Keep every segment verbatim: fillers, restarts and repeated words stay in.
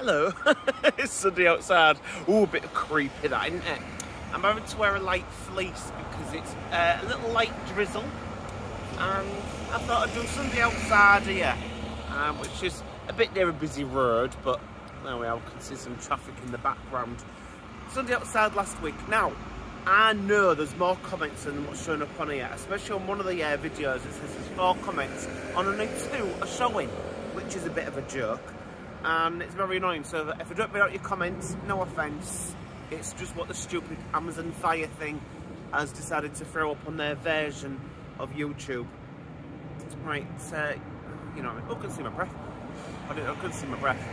Hello, it's Sunday outside. Ooh, a bit creepy that, isn't it? I'm having to wear a light fleece because it's uh, a little light drizzle, and I thought I'd do Sunday outside here, um, which is a bit near a busy road, but there we are, we can see some traffic in the background. Sunday outside last week. Now, I know there's more comments than what's showing up on here, especially on one of the uh, videos. It says there's four comments on only two are showing, which is a bit of a joke. And it's very annoying, so if I don't read out your comments, no offence, it's just what the stupid Amazon Fire thing has decided to throw up on their version of YouTube. Right, uh, you know, I couldn't see my breath. I, didn't, I couldn't see my breath.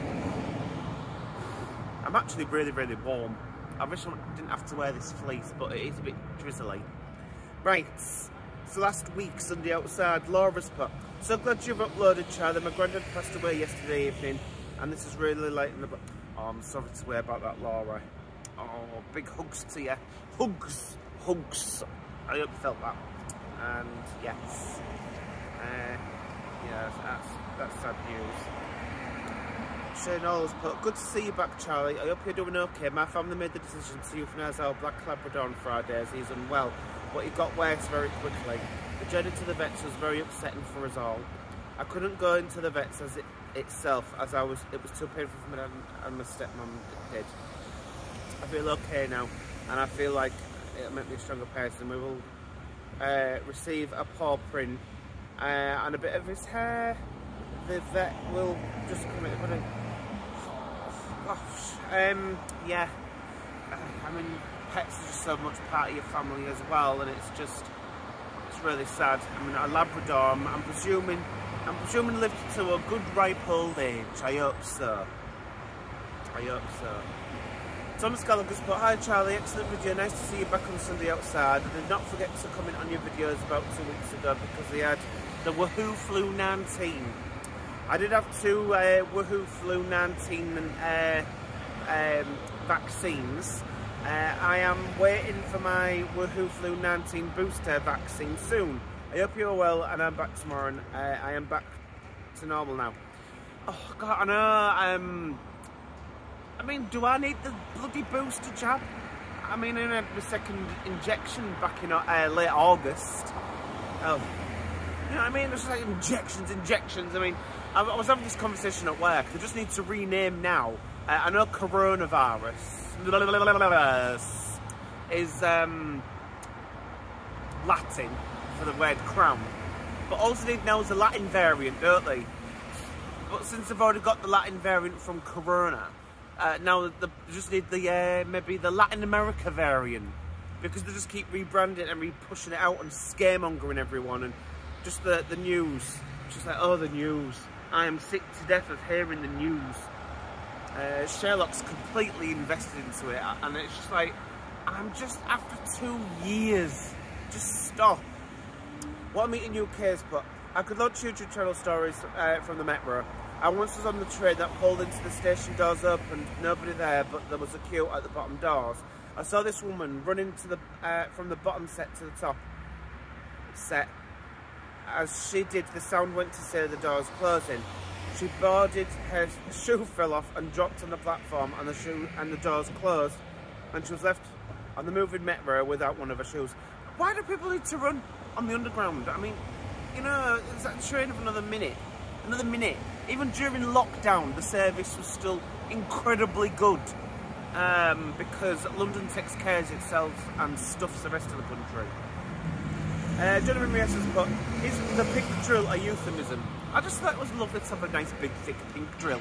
I'm actually really, really warm. I wish I didn't have to wear this fleece, but it is a bit drizzly. Right, so last week, Sunday outside, Laura's put, so glad you've uploaded, Charlie. My granddad passed away yesterday evening, and this is really late in the... Oh, I'm sorry to swear about that, Laura. Oh, big hugs to you. Hugs. Hugs. I hope you felt that. And, yes. Uh, yeah, that's, that's sad news. Shane All's put, good to see you back, Charlie. I hope you're doing okay. My family made the decision to euthanize our black Labrador on Friday as he's unwell, but he got worse very quickly. The journey to the vets was very upsetting for us all. I couldn't go into the vets as it itself, as I was. It was too painful for my dad and my stepmom did. I feel okay now, and I feel like it'll make me a stronger person. We will uh, receive a paw print uh, and a bit of his hair. The vet will just come in. But gosh, um, yeah. I mean, pets are just so much part of your family as well, and it's just. It's really sad. I mean, a Labrador, I'm, I'm presuming, I'm presuming lived to a good ripe old age. I hope so. I hope so. Thomas Gallagher's put, hi Charlie, excellent video, nice to see you back on Sunday outside. I did not forget to comment on your videos about two weeks ago because they had the Woohoo Flu nineteen. I did have two uh, Woohoo Flu nineteen uh, um, vaccines. Uh, I am waiting for my Woohoo Flu nineteen booster vaccine soon. I hope you're well, and I'm back tomorrow, and uh, I am back to normal now. Oh God, I know. Um, I mean, do I need the bloody booster jab? I mean, I had my second injection back in uh, late August. Oh, you know what I mean? It's just like injections, injections. I mean, I, I was having this conversation at work. They just need to rename now. Uh, I know coronavirus is um, Latin for the word crown, but all they need now is a Latin variant, don't they? But since they've already got the Latin variant from Corona, uh, now they just need the uh, maybe the Latin America variant, because they just keep rebranding and re-pushing it out and scaremongering everyone, and just the, the news, just like, oh, the news. I am sick to death of hearing the news. Uh, Sherlock's completely invested into it, and it's just like, I'm just, after two years, just stop. What I'm eating U K is put, I could launch YouTube channel stories uh, from the metro. I once was on the train that pulled into the station doors open, nobody there, but there was a queue at the bottom doors. I saw this woman running to the, uh, from the bottom set to the top set. As she did, the sound went to say the doors closing. She boarded, her shoe fell off and dropped on the platform, and the shoe and the doors closed, and she was left on the moving metro without one of her shoes. Why do people need to run on the underground? I mean, you know, is that train of another minute? Another minute. Even during lockdown, the service was still incredibly good, um, because London takes care of itself and stuffs the rest of the country. Uh, Jonathan Rios has put, is the pink drill a euphemism? I just thought it was lovely to have a nice big thick pink drill.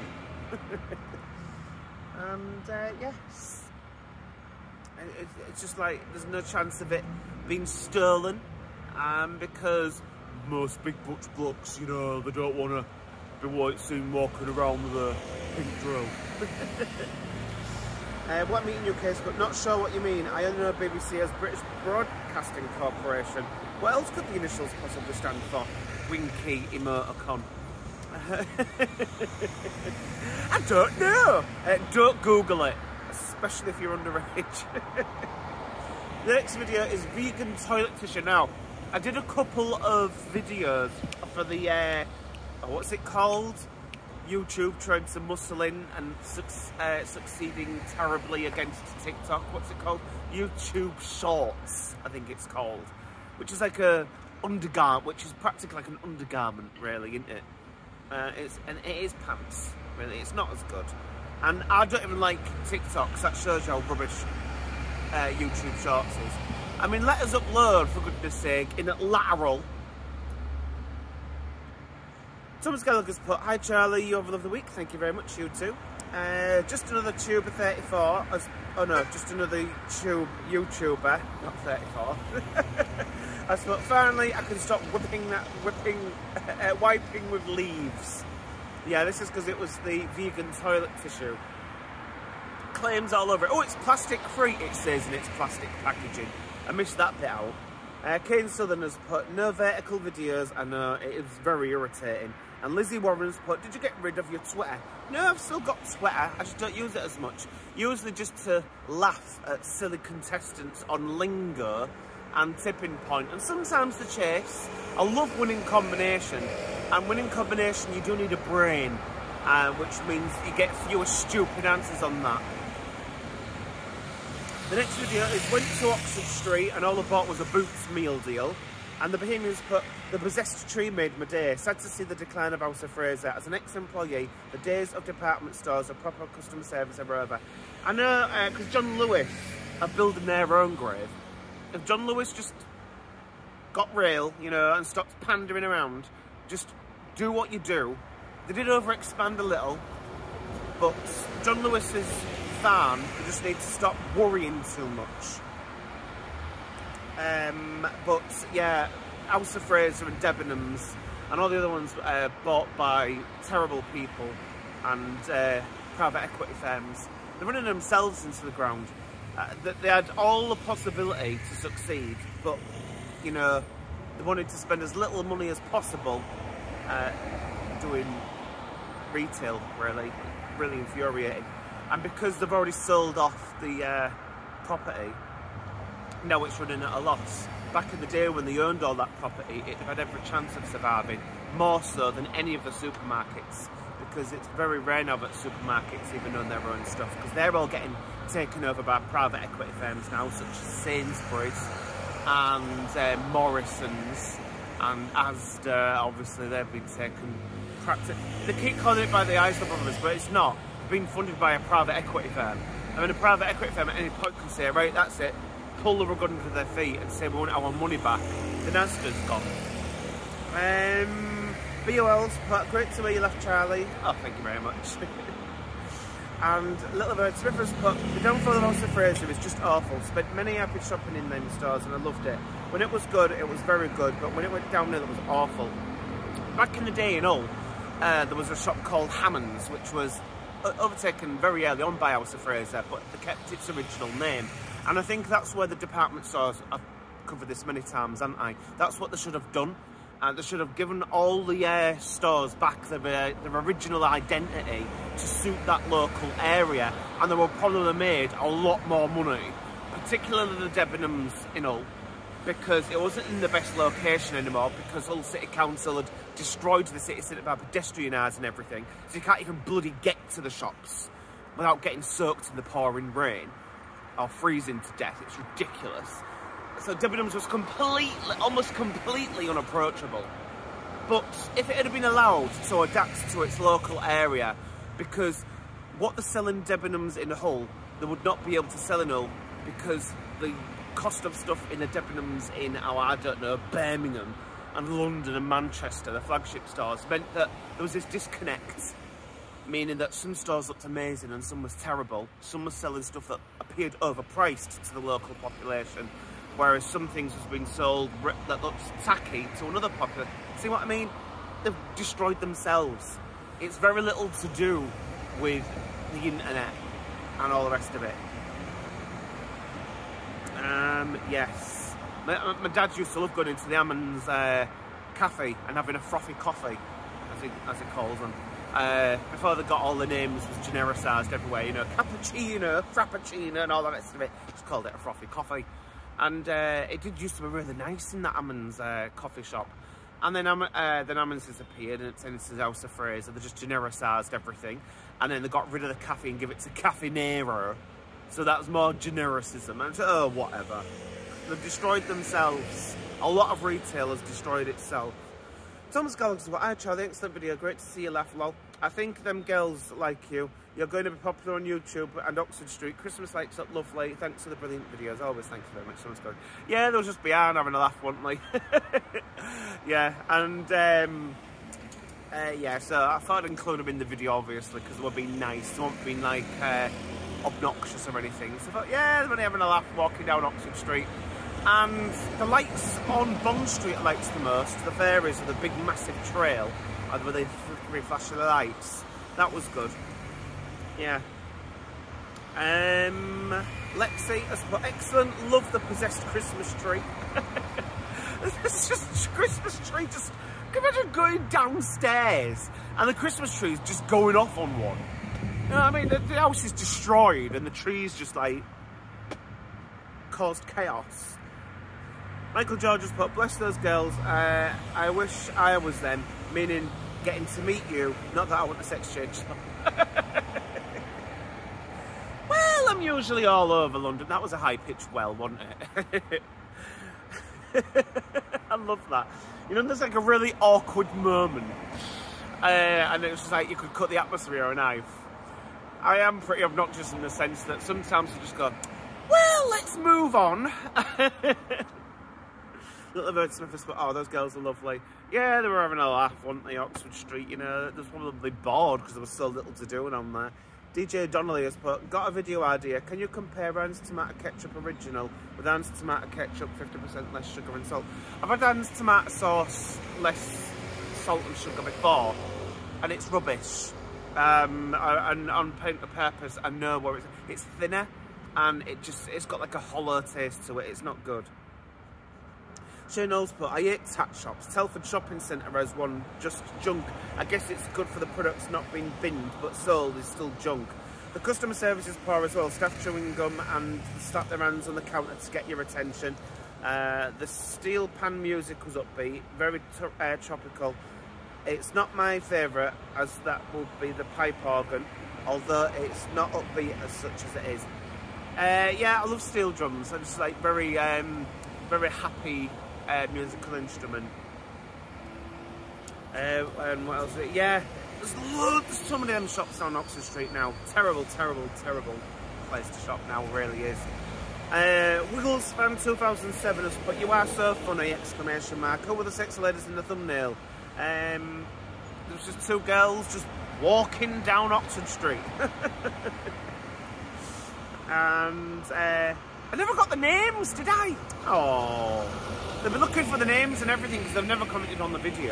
And uh, yes, it, it's just like there's no chance of it being stolen, um, because most big butch blokes, you know, they don't want to be white seen walking around with a pink drill. uh, what I'm eating U K is, but not sure what you mean. I only know B B C as British Broadcasting Corporation. What else could the initials possibly stand for? Winky emoticon. I don't know. Uh, don't Google it, especially if you're underage. The next video is vegan toilet tissue. Now, I did a couple of videos for the, uh, oh, what's it called? YouTube trying to muscle in and su uh, succeeding terribly against TikTok. What's it called? YouTube Shorts, I think it's called. Which is like a undergarment, which is practically like an undergarment, really, isn't it? Uh, it's and it is pants, really. It's not as good. And I don't even like TikTok, because that shows you how rubbish uh, YouTube Shorts is. I mean, let us upload, for goodness sake, in lateral. Thomas Gallagher's put, hi Charlie, you have a lovely week, thank you very much, you too. Uh, just another tuber thirty-four, as, oh no, just another tube YouTuber, not thirty-four. I thought, finally I can stop whipping that, whipping, uh, wiping with leaves. Yeah, this is because it was the vegan toilet tissue. Claims all over it. Oh, it's plastic free, it says in its plastic packaging. I missed that bit out. Uh, Kane Southern has put, no vertical videos, I know, it is very irritating. And Lizzie Warren's put, did you get rid of your Twitter? No, I've still got Twitter, I just don't use it as much. Usually just to laugh at silly contestants on lingo and tipping point, and sometimes the chase. I love winning combination, and winning combination you do need a brain, uh, which means you get fewer stupid answers on that. The next video is went to Oxford Street and all I bought was a Boots meal deal. And the Bohemians put, the possessed tree made my day. Sad to see the decline of House of Fraser. As an ex-employee, the days of department stores of proper customer service are over. I know, because uh, John Lewis are building their own grave. If John Lewis just got real, you know, and stopped pandering around, just do what you do. They did over-expand a little, but John Lewis's fan, they just need to stop worrying too much. Um, but yeah, House of Fraser and Debenhams and all the other ones uh, bought by terrible people and uh, private equity firms. They're running themselves into the ground. Uh, they had all the possibility to succeed, but you know, they wanted to spend as little money as possible uh, doing retail. Really, really infuriating. And because they've already sold off the uh, property, now it's running at a loss. Back in the day when they owned all that property, it had every chance of surviving, more so than any of the supermarkets, because it's very rare now that supermarkets even own their own stuff, because they're all getting taken over by private equity firms now, such as Sainsbury's and uh, Morrison's and Asda. Obviously they've been taken practically, they keep calling it by the Isla Brothers, but it's not. It's been funded by a private equity firm. I mean, a private equity firm at any point can say, right, that's it, pull the rug under their feet and say we want our money back. The Asda's gone. Um, B O L's put, great to hear you laugh, Charlie. Oh, thank you very much. And Little Bird Smithers put, the downfall of House of Fraser is just awful. Spent many happy shopping in them stores and I loved it. When it was good, it was very good, but when it went downhill, it was awful. Back in the day in Hull, uh, there was a shop called Hammond's, which was overtaken very early on by House of Fraser, but they kept its original name. And I think that's where the department stores, I've covered this many times, haven't I? That's what they should have done. And they should have given all the uh, stores back their, uh, their original identity to suit that local area. And they would probably have made a lot more money, particularly the Debenhams in Hull, because it wasn't in the best location anymore, because Hull City Council had destroyed the city centre by pedestrianising everything. So you can't even bloody get to the shops without getting soaked in the pouring rain or freezing to death. It's ridiculous. So Debenhams was completely, almost completely unapproachable. But if it had been allowed to adapt to its local area, because what they're selling Debenhams in Hull, they would not be able to sell in Hull, because the cost of stuff in the Debenhams in, oh, I don't know, Birmingham and London and Manchester, the flagship stores, meant that there was this disconnect, meaning that some stores looked amazing and some was terrible. Some was selling stuff that appeared overpriced to the local population, whereas some things was being sold that looked tacky to another population. See what I mean? They've destroyed themselves. It's very little to do with the internet and all the rest of it. Um, yes. My, my dad used to love going into the Hammond's uh, cafe and having a frothy coffee, as he, as he calls them. Uh, before they got all the names was genericised everywhere, you know, cappuccino, frappuccino and all the rest of it. Just called it a frothy coffee. And uh, it did used to be really nice in that Hammond's uh, coffee shop. And then um, uh, then Ammons's appeared, and it's in his House of Fraser. They just genericized everything, and then they got rid of the cafe and give it to Cafe Nero. So that was more genericism. And oh, whatever. They've destroyed themselves. A lot of retailers destroyed itself. Thomas Gallagher's what I tried the excellent video. Great to see you laugh, lol. I think them girls like you. You're going to be popular on YouTube and Oxford Street. Christmas lights up lovely. Thanks for the brilliant videos. Always thank you very much. Someone's going, yeah, they'll just be on having a laugh, won't they? Yeah, and um, uh, yeah, so I thought I'd include them in the video, obviously, because they were being nice. They weren't being like uh, obnoxious or anything. So I thought, yeah, they're having a laugh walking down Oxford Street. And the lights on Bond Street lights the most. The fairies with the big massive trail where they flickering flash of the lights. That was good. Yeah. Um, Lexi has put excellent. Love the possessed Christmas tree. It's just Christmas tree. Just imagine going downstairs and the Christmas tree is just going off on one. You know what I mean? The, the house is destroyed and the tree's just like caused chaos. Michael George has put, bless those girls. Uh, I wish I was them, meaning getting to meet you. Not that I want a sex change. Well, I'm usually all over London. That was a high-pitched well, wasn't it? I love that. You know, there's like a really awkward moment. Uh, and it was just like you could cut the atmosphere with a knife. I am pretty obnoxious in the sense that sometimes you just go, well, let's move on. Little Bird Smith has put, oh, those girls are lovely. Yeah, they were having a laugh, weren't they, Oxford Street, you know. They were probably bored because there was so little to do on there. D J Donnelly has put, got a video idea. Can you compare Ann's Tomato Ketchup Original with Ann's Tomato Ketchup fifty percent less sugar and salt? I've had Ann's Tomato Sauce less salt and sugar before, and it's rubbish. Um, and on paint the purpose, I know where it's, it's thinner, and it just, it's got like a hollow taste to it. It's not good. Shane Knowles put, I hate tat shops. Telford Shopping Centre has one, just junk. I guess it's good for the products not being binned, but sold is still junk. The customer service is poor as well. Staff chewing gum and slap their hands on the counter to get your attention. Uh, the steel pan music was upbeat, very uh, tropical. It's not my favourite, as that would be the pipe organ, although it's not upbeat as such as it is. Uh, yeah, I love steel drums. I just like very, um, very happy uh, musical instrument. Uh, and what else? Is it? Yeah, there's loads, there's so many of them shops on Oxford Street now. Terrible, terrible, terrible place to shop now, really is. Uh, Wiggles fan two thousand seven has put, you are so funny, exclamation mark. Who were the sexy ladies in the thumbnail? Um, there was just two girls just walking down Oxford Street. And uh, I never got the names, did I? Oh, they've been looking for the names and everything because they've never commented on the video.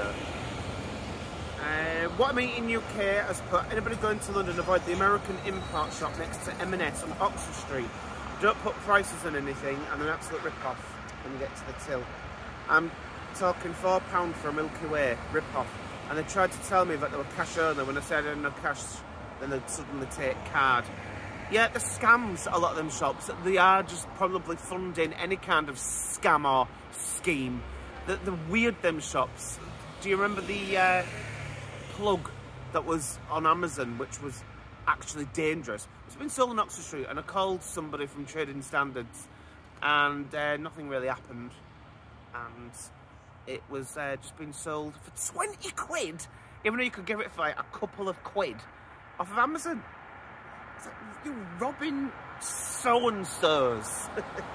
Uh, what I'm eating U K has put, anybody going to London, avoid the American import shop next to M and S on Oxford Street. Don't put prices on anything and an absolute rip-off when you get to the till. I'm talking four pounds for a Milky Way rip-off, and they tried to tell me that they were cash only. When I said I had no cash, then they'd suddenly take card. Yeah, the scams, a lot of them shops, they are just probably funding any kind of scam or scheme. The, the weird them shops. Do you remember the uh, plug that was on Amazon, which was actually dangerous? It's been sold on Oxford Street, and I called somebody from Trading Standards, and uh, nothing really happened. And it was uh, just been sold for twenty quid, even though you could give it for like a couple of quid off of Amazon. It's like, you're robbing so-and-so's.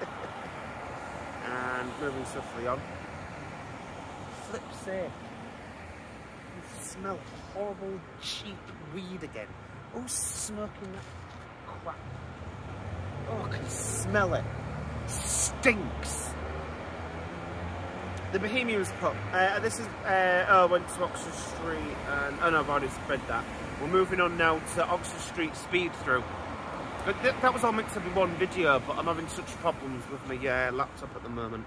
And moving swiftly on. Flip's sake. You smell horrible, cheap weed again. Who's smoking that crap? Oh, I can smell it. Stinks. The Bohemians pub. Uh, this is, uh, oh, I went to Oxford Street and, oh no, I've already spread that. We're moving on now to Oxford Street speed through. But th that was all mixed up in one video, but I'm having such problems with my uh, laptop at the moment.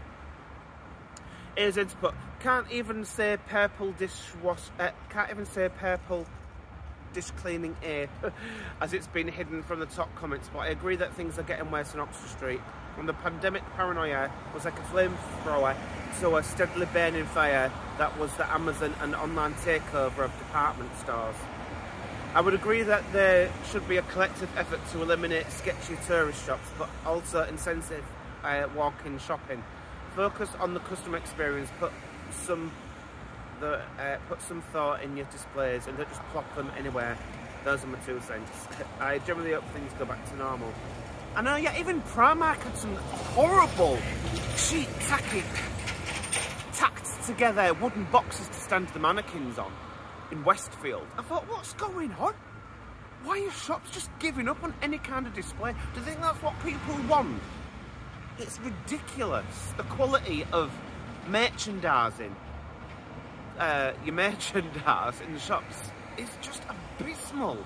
A Z's put, can't even say purple dishwash, uh, can't even say purple dish cleaning ape as it's been hidden from the top comments, but I agree that things are getting worse on Oxford Street. And the pandemic paranoia was like a flamethrower to a steadily burning fire that was the Amazon and online takeover of department stores. I would agree that there should be a collective effort to eliminate sketchy tourist shops, but also incentive uh, walk-in shopping. Focus on the customer experience, put some the, uh, put some thought in your displays and don't just plop them anywhere. Those are my two cents. I generally hope things go back to normal. I know, yeah, even Primark had some horrible, cheap, tacky, tacked together wooden boxes to stand the mannequins on in Westfield. I thought, what's going on? Why are shops just giving up on any kind of display? Do you think that's what people want? It's ridiculous. The quality of merchandising, uh, your merchandise in the shops is just abysmal.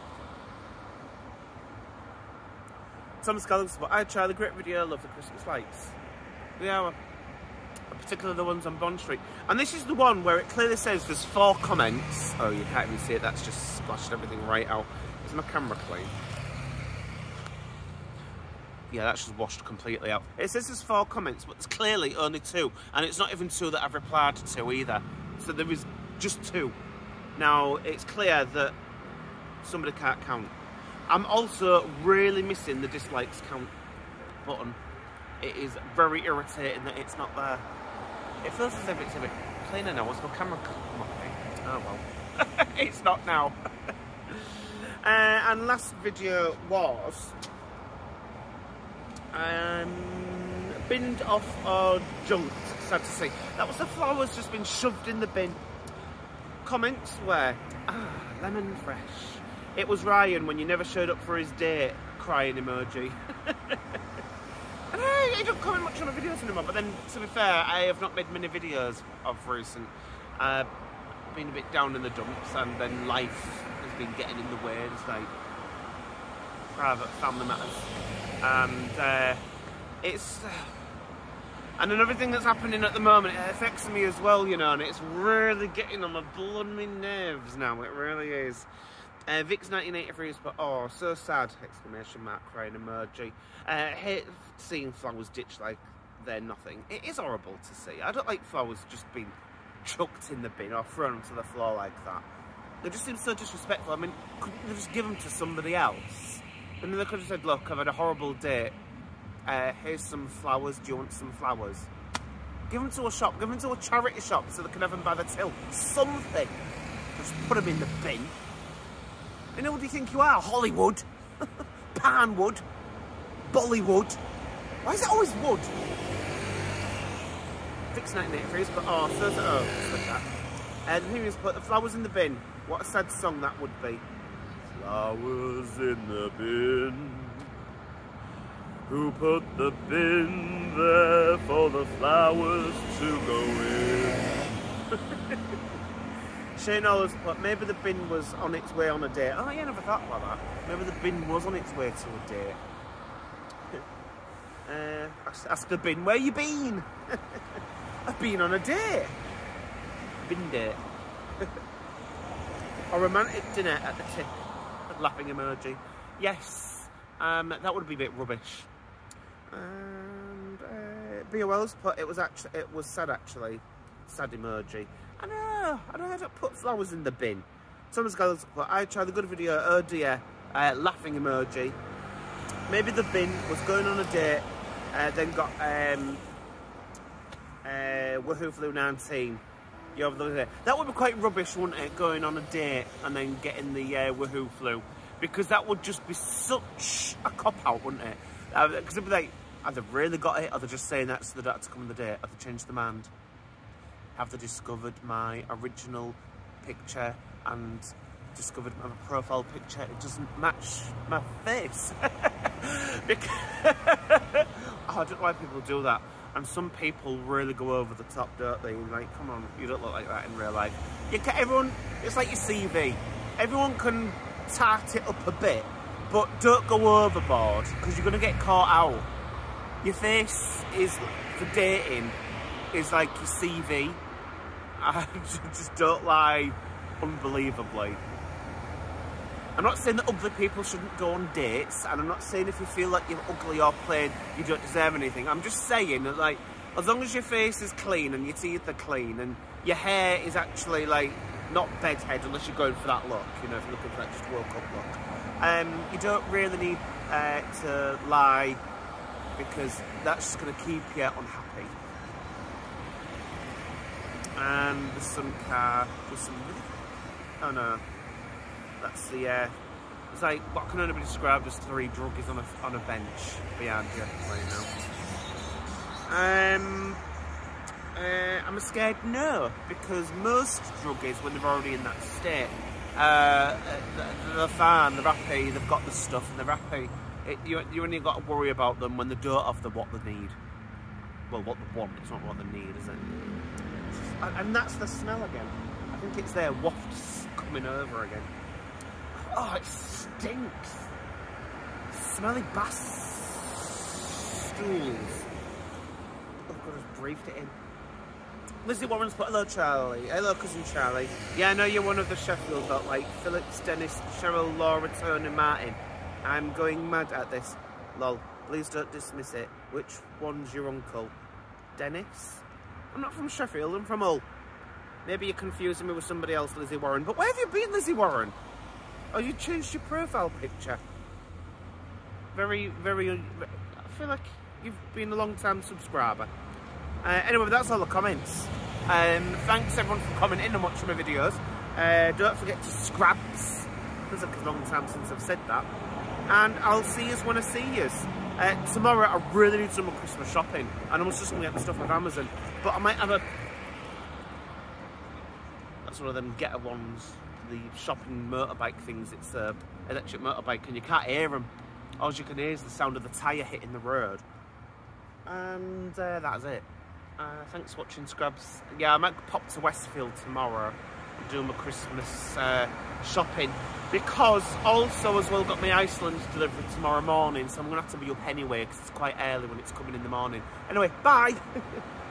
Some scholars, but I tried a great video, love the Christmas lights. Yeah, particularly the ones on Bond Street. And this is the one where it clearly says there's four comments. Oh, you can't even see it, that's just splashed everything right out. Is my camera clean? Yeah, that's just washed completely out. It says there's four comments, but there's clearly only two. And it's not even two that I've replied to either. So there is just two. Now, it's clear that somebody can't count. I'm also really missing the dislikes count button. It is very irritating that it's not there. It feels as if it's a bit cleaner now. What's my camera? Okay. Oh well. It's not now. uh, and last video was um, binned off or junked, sad to see. That was the flowers just been shoved in the bin. Comments were, ah, lemon fresh. It was Ryan when you never showed up for his date, crying emoji. And I, I don't comment much on my videos anymore, but then, to be fair, I have not made many videos of recent. Uh, been a bit down in the dumps, and then life has been getting in the way, it's like private family matters. And uh, it's... Uh, and then everything that's happening at the moment, it affects me as well, you know, and it's really getting on my bloody nerves now, it really is. Uh, Vic's nineteen eighty-three has put, oh, so sad, exclamation mark, crying emoji. Uh, hate seeing flowers ditched like they're nothing. It is horrible to see. I don't like flowers just being chucked in the bin or thrown onto the floor like that. They just seem so disrespectful. I mean, couldn't they just give them to somebody else? And then they could have said, look, I've had a horrible date. Uh, here's some flowers, do you want some flowers? Give them to a shop, give them to a charity shop so they can have them by the till. Something. Just put them in the bin. You know, what do you think you are? Hollywood? Panwood? Bollywood? Why is it always wood? Fix nineteen eighty-three, but oh, so is it, oh, just like that. And who has put the flowers in the bin? What a sad song that would be. Flowers in the bin. Who put the bin there for the flowers to go in? Shane always put, maybe the bin was on its way on a date. Oh, yeah, I never thought about that. Maybe the bin was on its way to a date. uh, ask, ask the bin, where you been? I've been on a date. Bin date. A romantic dinner at the tip. Laughing emoji. Yes, um, that would be a bit rubbish. And uh, B O L's put, it was actually, it was sad actually. Sad emoji. I know, I know, I don't put flowers in the bin. Someone's got to put, I tried a good video, oh dear, uh, laughing emoji. Maybe the bin was going on a date, uh, then got um, uh, Woohoo Flu nineteen. You have the, that would be quite rubbish, wouldn't it, going on a date and then getting the uh, Woohoo Flu? Because that would just be such a cop-out, wouldn't it? Because uh, it'd be like, have they really got it, or they're just saying that so they don't have to come on the date, have they changed their mind? Have they discovered my original picture and discovered my profile picture? It doesn't match my face. Because oh, I don't know why people do that. And some people really go over the top, don't they? Like, come on, you don't look like that in real life. You can, everyone, it's like your C V. Everyone can tart it up a bit, but don't go overboard because you're going to get caught out. Your face is, for dating, is like your C V. I just don't lie unbelievably. I'm not saying that ugly people shouldn't go on dates, and I'm not saying if you feel like you're ugly or plain, you don't deserve anything. I'm just saying that, like, as long as your face is clean and your teeth are clean and your hair is actually, like, not bedhead unless you're going for that look, you know, if you're looking for that just woke up look. Um, you don't really need uh, to lie, because that's just going to keep you unhappy. And there's some car, there's some, oh no. That's the, uh, it's like what can only be described as three druggies on a, on a bench behind you right now. Um, uh, am I scared? No, because most druggies, when they're already in that state, uh, they're fine, they're happy, they've got the stuff and they're happy. It, you, you only got to worry about them when they don't have the what they need. Well, what they want, it's not what they need, is it? And, and that's the smell again. I think it's their wafts coming over again. Oh, it stinks. Smelly bass stools. Oh, God, I just breathed it in. Lizzie Warren's put, hello, Charlie. Hello, cousin Charlie. Yeah, I know you're one of the Sheffield lot, like Phillips, Dennis, Cheryl, Laura, Tony, Martin. I'm going mad at this. Lol. Please don't dismiss it. Which one's your uncle? Dennis? I'm not from Sheffield, I'm from Hull. Maybe you're confusing me with somebody else, Lizzie Warren. But where have you been, Lizzie Warren? Oh, you changed your profile picture. Very, very... I feel like you've been a long-time subscriber. Uh, anyway, that's all the comments. Um, thanks, everyone, for commenting and watching my videos. Uh, don't forget to scrabs. Feels like a long time since I've said that. And I'll see you when I see you. Uh, tomorrow, I really need some more Christmas shopping. And I was just going to get the stuff off Amazon. But I might have a... That's one of them getter ones. The shopping motorbike things. It's a electric motorbike and you can't hear them. All you can hear is the sound of the tyre hitting the road. And uh, that's it. Uh, thanks for watching, Scrubs. Yeah, I might pop to Westfield tomorrow and do my Christmas uh, shopping. Because also as well got my Iceland delivery tomorrow morning. So I'm going to have to be up anyway because it's quite early when it's coming in the morning. Anyway, bye!